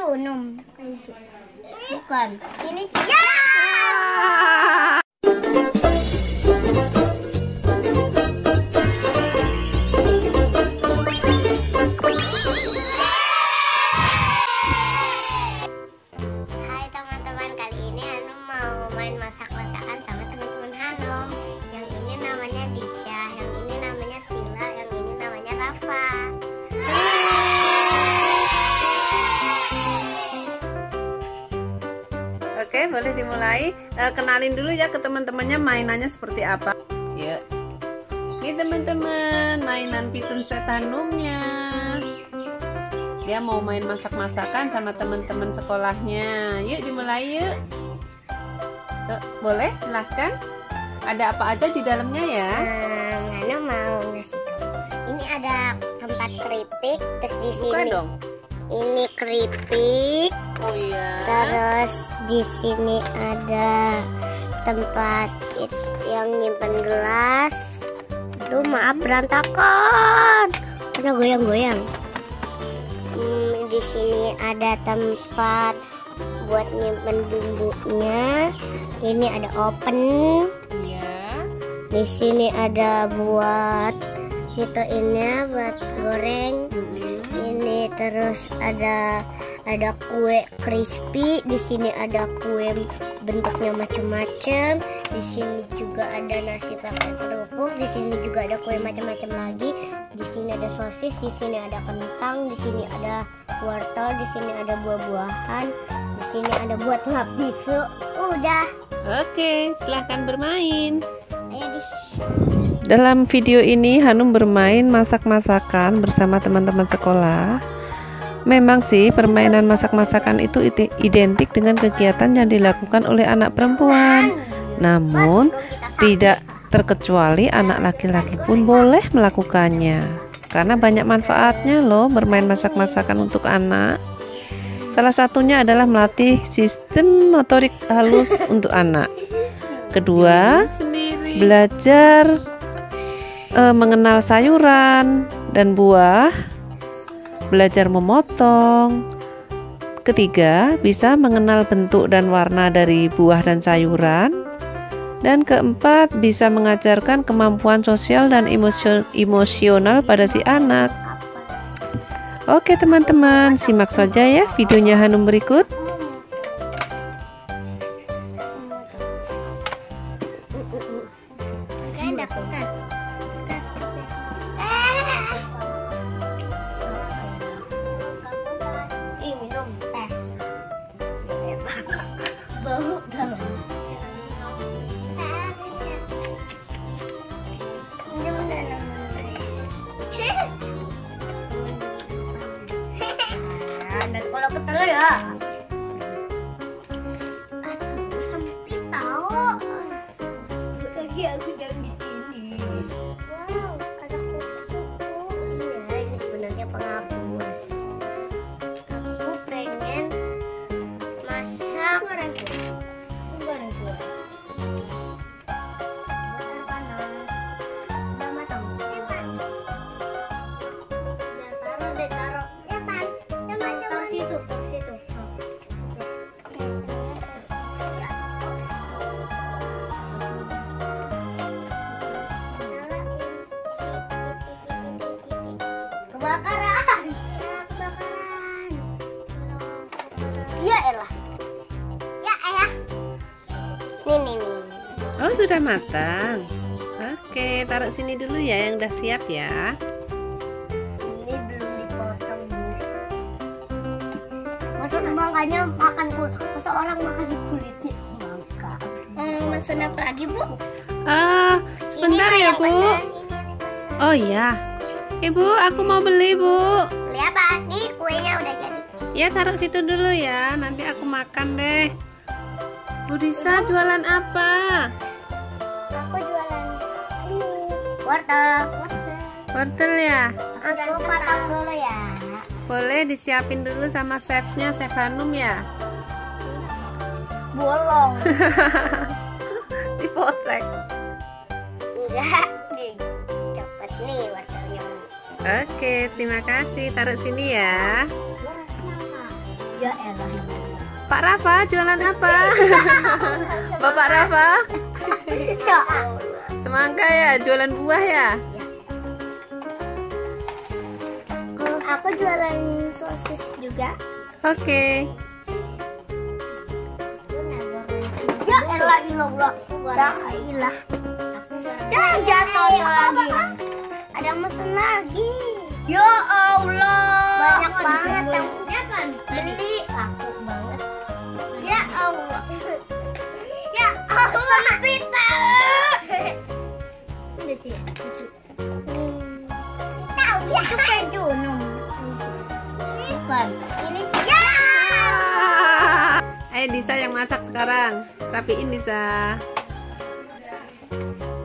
Unum. Bukan. Ini ya. Hai teman-teman, kali ini Hanum mau main masak-masakan sama teman-teman Hanum. Yang ini namanya Disha, yang ini namanya Sila, yang ini namanya Rafa. Oke, boleh dimulai. Kenalin dulu ya ke teman-temannya mainannya seperti apa. Yuk. Ini teman-teman, mainan Pigeon Set Hanumnya. Dia mau main masak-masakan sama teman-teman sekolahnya. Yuk dimulai yuk. Boleh, silahkan. Ada apa aja di dalamnya ya? Hanum mau ngasih tahu. Ini ada tempat keripik, terus di sini. Buka dong. Ini keripik. Oh iya. Terus di sini ada tempat yang nyimpen gelas. Aduh, maaf berantakan karena goyang-goyang. Di sini ada tempat buat nyimpen bumbunya. Ini ada oven. Iya. Di sini ada buat hitoinnya buat goreng. Ini terus ada kue crispy. Di sini ada kue bentuknya macam-macam. Di sini juga ada nasi pakai kerupuk. Di sini juga ada kue macam-macam lagi. Di sini ada sosis. Di sini ada kentang. Di sini ada wortel. Di sini ada buah-buahan. Di sini ada buat lap tisu. Udah. Oke, silahkan bermain. Ayo Dalam video ini Hanum bermain masak-masakan bersama teman-teman sekolah. Memang sih permainan masak-masakan itu identik dengan kegiatan yang dilakukan oleh anak perempuan. Namun tidak terkecuali anak laki-laki pun boleh melakukannya. Karena banyak manfaatnya loh bermain masak-masakan untuk anak. Salah satunya adalah melatih sistem motorik halus untuk anak. Kedua, belajar mengenal sayuran dan buah, belajar memotong. Ketiga, bisa mengenal bentuk dan warna dari buah dan sayuran. Dan keempat, bisa mengajarkan kemampuan sosial dan emosional pada si anak. Oke teman-teman, simak saja ya videonya Hanum berikut. Dan kalau ketelur ya, aduh sempit tahu. Lagi aku jangan di sini. Wow, ada kuku-kuku. Iya, ini sebenarnya penghapus. Aku pengen masak goreng buah. Udah matang. Taruh. Situ. Kebakaran. Ya elah. Nih. Oh, sudah matang. Oke, taruh sini dulu ya yang udah siap ya. Ini belum dipotong, Bu. Masa semangkanya makan kulit? Masa orang makan kulitnya semangka? Maksud apa lagi, Bu? Sebentar ya, Bu. Oh iya. Ibu, aku mau beli, Bu. Beli apa? Nih kuenya udah jadi. Ya, taruh situ dulu ya. Nanti aku makan deh. Bu Disa jualan apa? Aku jualan ini. Wortel. Wortel ya? Aku potong dulu ya. Boleh disiapin dulu sama chefnya, Chef Hanum ya? Bolong. Dipotek. Enggak, dicopot nih wortelnya. Oke, terima kasih. Taruh sini ya. Ya elah. Pak Rafa jualan apa? Bapak Rafa? Ya Allah. Semangka ya, jualan buah ya? Aku jualan sosis juga. Oke. Ya elah ilallah. Ya ilah. Ya jatuh lagi. Ada mesen lagi. Ya Allah. Banyak banget yang punya kan. Beli laku banget. Ya Allah. Ya Allah. Pita. Udah sih. Tahu ya itu keju bukan. Ini ya. Ayo Disa yang masak sekarang. Rapiin Disa.